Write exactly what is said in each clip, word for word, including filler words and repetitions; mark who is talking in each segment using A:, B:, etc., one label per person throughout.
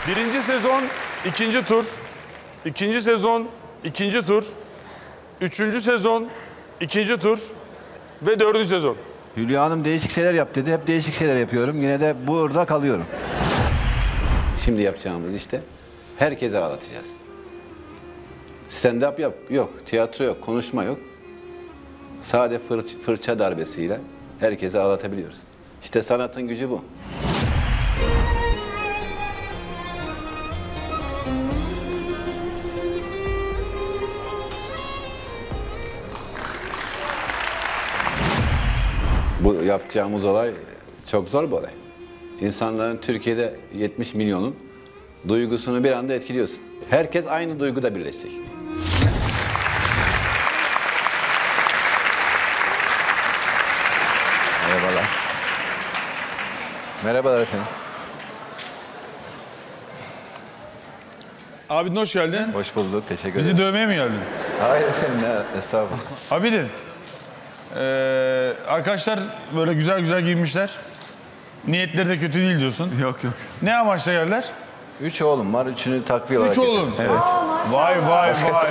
A: Birinci sezon ikinci tur. İkinci sezon ikinci tur. Üçüncü sezon ikinci tur. Ve dördüncü sezon.
B: Hülya Hanım değişik şeyler yap dedi. Hep değişik şeyler yapıyorum. Yine de burada kalıyorum.
C: Şimdi yapacağımız işte herkese ağlatacağız. Stand-up yok, yok, tiyatro yok, konuşma yok. Sade fırç, fırça darbesiyle herkese ağlatabiliyoruz. İşte sanatın gücü bu. Bu yapacağımız olay çok zor bir olay. İnsanların Türkiye'de yetmiş milyonun duygusunu bir anda etkiliyorsun. Herkes aynı duyguda birleşecek.
B: Merhabalar. Merhabalar efendim.
A: Abidin hoş geldin.
B: Hoş bulduk. Teşekkür
A: Bizi
B: ederim.
A: dövmeye mi geldin?
B: Hayır efendim. Ne? Estağfurullah.
A: Abidin. Ee, arkadaşlar böyle güzel güzel giyinmişler. Niyetleri de kötü değil diyorsun.
B: Yok yok.
A: Ne amaçla geldiler?
B: Üç oğlum var. Üçünü takviye olarak
A: Üç oğlum.
B: getirdim. Evet.
A: Vay vay vay.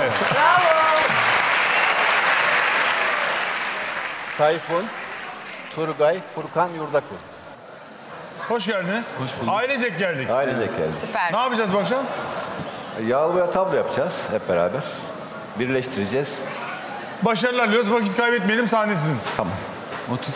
B: Tayfun, Turgay, Furkan, Yurdakul.
A: Hoş geldiniz. Hoş bulduk. Ailecek geldik.
B: Ailecek geldik.
D: Süper.
A: Ne yapacağız bu akşam?
B: Yağlı boya tablo yapacağız hep beraber. Birleştireceğiz.
A: Başarılar diliyoruz. Vakit kaybetmeyelim. Sahne sizin.
B: Tamam.
A: Otur.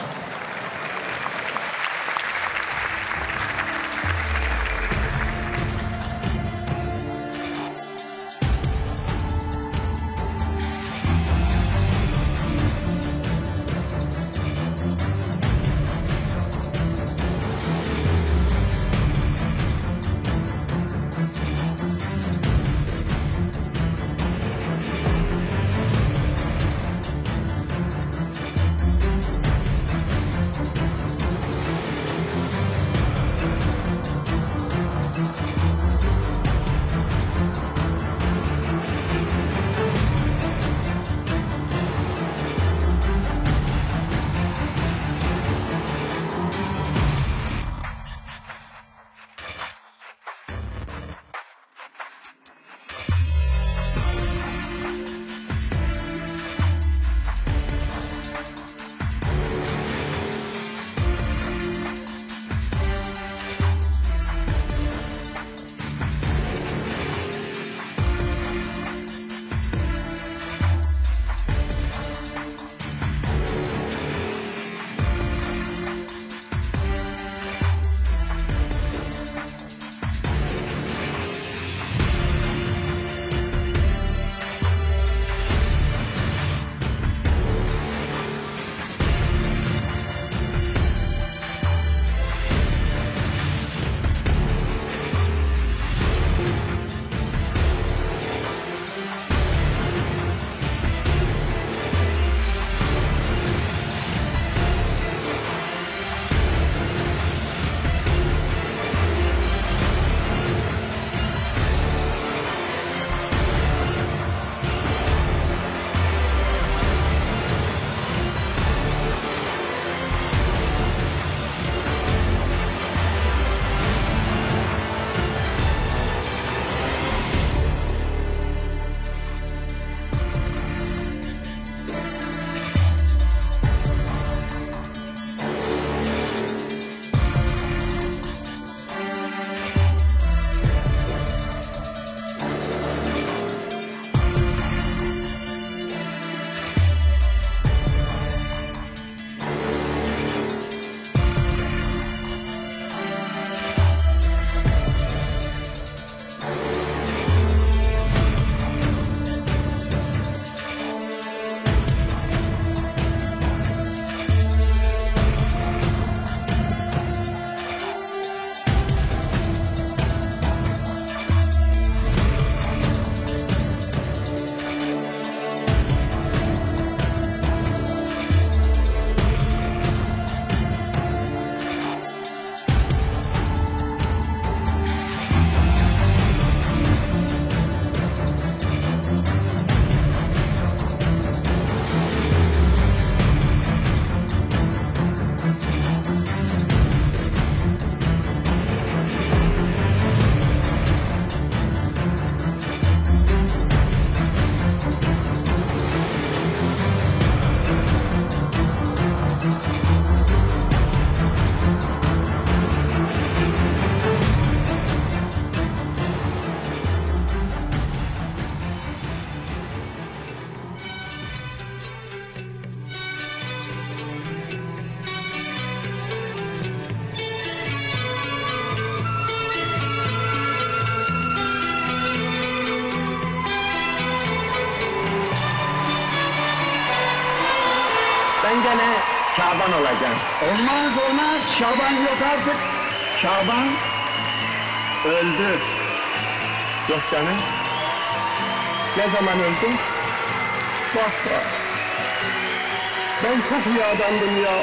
D: Şaban olacağım. Olmaz olmaz. Şaban yok artık. Şaban öldü. Yok canım. Ne zaman öldü? Bak bak. Ben çok iyi adamdım ya.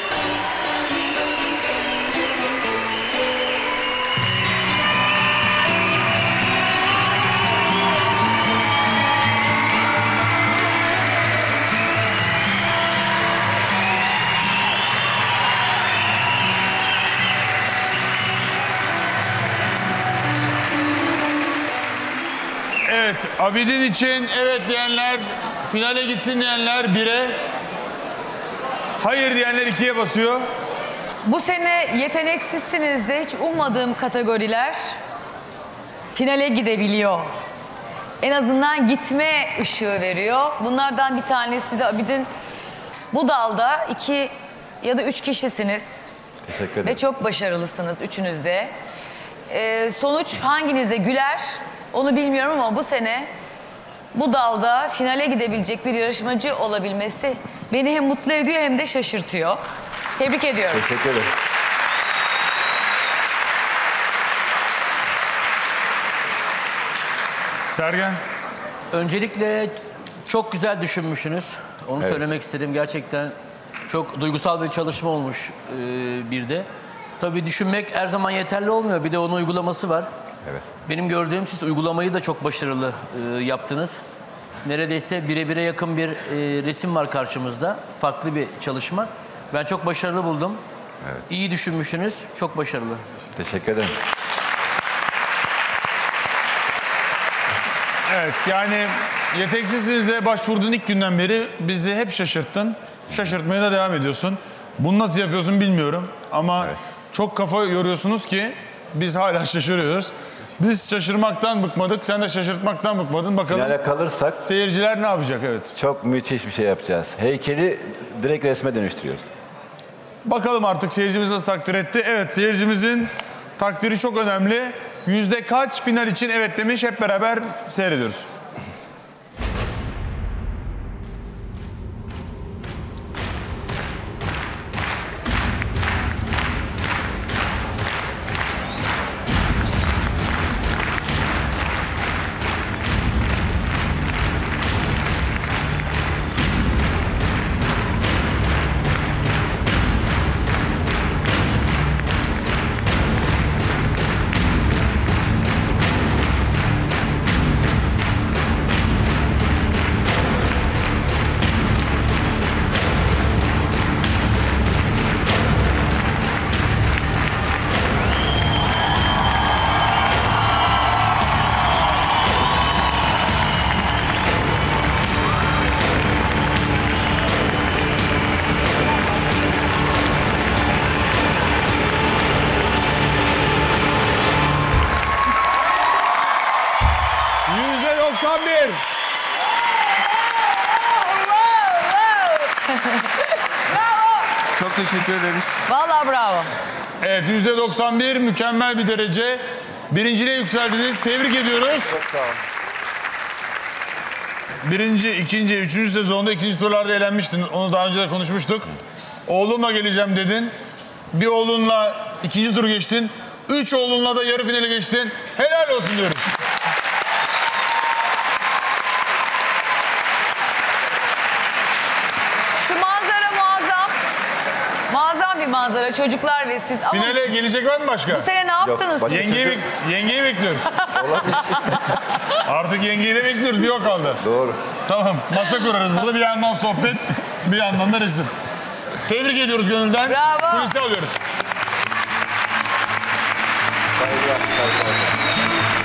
A: Evet, Abidin için evet diyenler, finale gitsin diyenler bire, hayır diyenler ikiye basıyor.
E: Bu sene yeteneksizsiniz de hiç ummadığım kategoriler finale gidebiliyor. En azından gitme ışığı veriyor. Bunlardan bir tanesi de Abidin. Bu dalda iki ya da üç kişisiniz.
B: Teşekkür ederim.
E: Ve çok başarılısınız üçünüz de. Ee, sonuç hanginize güler onu bilmiyorum ama bu sene bu dalda finale gidebilecek bir yarışmacı olabilmesi beni hem mutlu ediyor hem de şaşırtıyor. Tebrik ediyorum.
B: Teşekkür ederim.
A: Sergen.
F: Öncelikle çok güzel düşünmüşsünüz. Onu
B: Evet.
F: söylemek istedim. Gerçekten çok duygusal bir çalışma olmuş e, bir de. Tabii düşünmek her zaman yeterli olmuyor. Bir de onun uygulaması var.
B: Evet.
F: Benim gördüğüm siz uygulamayı da çok başarılı e, yaptınız. Neredeyse birebire yakın bir e, resim var karşımızda. Farklı bir çalışma. Ben çok başarılı buldum.
B: Evet.
F: İyi düşünmüşsünüz. Çok başarılı.
B: Teşekkür ederim.
A: Evet, yani yeteneksizsiniz başvurduğun ilk günden beri bizi hep şaşırttın. Şaşırtmaya da devam ediyorsun. Bunu nasıl yapıyorsun bilmiyorum ama
B: Evet.
A: çok kafa yoruyorsunuz ki biz hala şaşırıyoruz. Biz şaşırmaktan bıkmadık, sen de şaşırtmaktan bıkmadın. Bakalım
B: Finale kalırsak
A: seyirciler ne yapacak? Evet.
B: çok müthiş bir şey yapacağız. Heykeli direkt resme dönüştürüyoruz.
A: Bakalım artık seyircimiz nasıl takdir etti. Evet, seyircimizin takdiri çok önemli. Yüzde kaç final için evet demiş, hep beraber seyrediyoruz. Yüzde doksan bir.
G: Çok teşekkür ederiz.
E: Vallahi bravo.
A: Evet, yüzde doksan bir mükemmel bir derece. Birinciliğe yükseldiniz. Tebrik ediyoruz.
B: Çok sağ olun.
A: Birinci, ikinci, üçüncü sezonda ikinci turlarda elenmiştin. Onu daha önce de konuşmuştuk. Oğlumla geleceğim dedin. Bir oğlunla ikinci tur geçtin. Üç oğlunla da yarı finale geçtin. Helal olsun diyoruz.
E: Şu manzara muazzam. Muazzam bir manzara çocuklar ve siz. Ama
A: Finale gelecek var mı başka?
E: bu sene ne yaptınız
B: başka-
E: siz?
A: Yengeyi, bek- yengeyi bekliyoruz. Artık yengeyi de bekliyoruz. Bir o kaldı.
B: Doğru.
A: Tamam. Masa kurarız burada. Bir yandan sohbet, bir yandan da resim. Tebrik ediyoruz gönülden.
E: Bravo.
A: Kuliste alıyoruz.
B: Saygılar, saygılar.